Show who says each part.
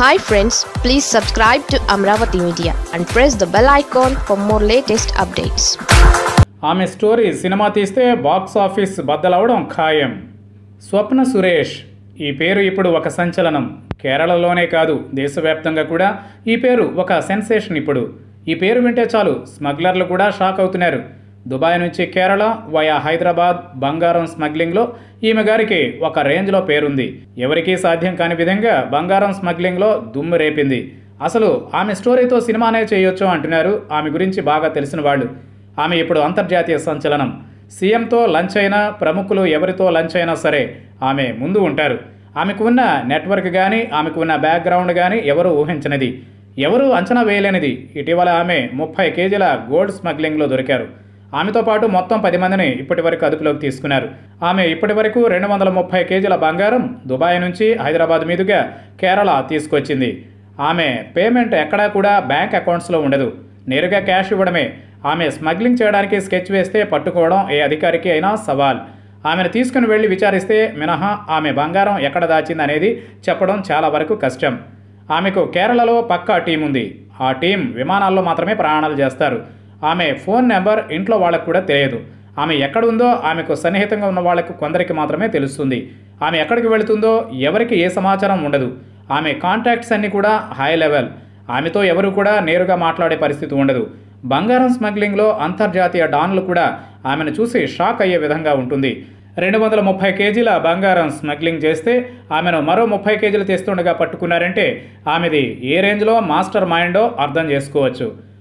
Speaker 1: Hi friends, please subscribe to Amaravathi Media and press the bell icon for more latest updates.
Speaker 2: ఆమె story cinema తీస్తే box office బద్దలవడం ఖాయం. స్వప్న సురేష్ ఈ పేరు ఇప్పుడు ఒక సంచలనం. కేరళలోనే కాదు దేశవ్యాప్తంగా కూడా ఈ పేరు ఒక సెన్సేషన్. ఇప్పుడు ఈ పేరు వింటే చాలు స్మగ్లర్లు కూడా షాక్ అవుతున్నారు. దుబాయ్ నుంచి కేరళ వయా హైదరాబాద్ బంగారం స్మగ్లింగ్లో ఈమె గారికి ఒక రేంజ్లో పేరుంది. ఎవరికీ సాధ్యం కాని విధంగా బంగారం స్మగ్లింగ్లో దుమ్ము రేపింది. అసలు ఆమె స్టోరీతో సినిమానే చేయొచ్చు అంటున్నారు ఆమె గురించి బాగా తెలిసిన వాళ్ళు. ఆమె ఇప్పుడు అంతర్జాతీయ సంచలనం. సీఎంతో లంచ్ అయినా, ప్రముఖులు ఎవరితో లంచ్ అయినా సరే ఆమె ముందు ఉంటారు. ఆమెకు ఉన్న నెట్వర్క్ కానీ, ఆమెకు ఉన్న బ్యాక్గ్రౌండ్ కానీ ఎవరు ఊహించనిది, ఎవరు అంచనా వేయలేనిది. ఇటీవల ఆమె 30 కేజీల గోల్డ్ స్మగ్లింగ్లో దొరికారు. ఆమెతో పాటు మొత్తం 10 మందిని ఇప్పటి వరకు అదుపులోకి తీసుకున్నారు. ఆమె ఇప్పటి వరకు 230 కేజీల బంగారం దుబాయ్ నుంచి హైదరాబాద్ మీదుగా కేరళ తీసుకొచ్చింది. ఆమె పేమెంట్ ఎక్కడా కూడా బ్యాంక్ అకౌంట్స్లో ఉండదు, నేరుగా క్యాష్ ఇవ్వడమే. ఆమె స్మగ్లింగ్ చేయడానికి స్కెచ్ వేస్తే పట్టుకోవడం ఏ అధికారికి అయినా సవాల్. ఆమెను తీసుకుని వెళ్ళి విచారిస్తే మినహా ఆమె బంగారం ఎక్కడ దాచింది అనేది చెప్పడం చాలా వరకు కష్టం. ఆమెకు కేరళలో పక్కా టీం ఉంది. ఆ టీం విమానాల్లో మాత్రమే ప్రయాణాలు చేస్తారు. ఆమె ఫోన్ నెంబర్ ఇంట్లో వాళ్ళకు కూడా తెలియదు. ఆమె ఎక్కడ ఉందో ఆమెకు సన్నిహితంగా ఉన్న వాళ్లకు కొందరికి మాత్రమే తెలుస్తుంది. ఆమె ఎక్కడికి వెళుతుందో ఎవరికి ఏ సమాచారం ఉండదు. ఆమె కాంటాక్ట్స్ అన్నీ కూడా హై లెవెల్. ఆమెతో ఎవరు కూడా నేరుగా మాట్లాడే పరిస్థితి ఉండదు. బంగారం స్మగ్లింగ్లో అంతర్జాతీయ డాన్లు కూడా ఆమెను చూసి షాక్ అయ్యే విధంగా ఉంటుంది. 230 కేజీల బంగారం స్మగ్లింగ్ చేస్తే ఆమెను మరో 30 కేజీలు తెస్తుండగా పట్టుకున్నారంటే ఆమెది ఏ రేంజ్లో మాస్టర్ మైండో అర్థం చేసుకోవచ్చు.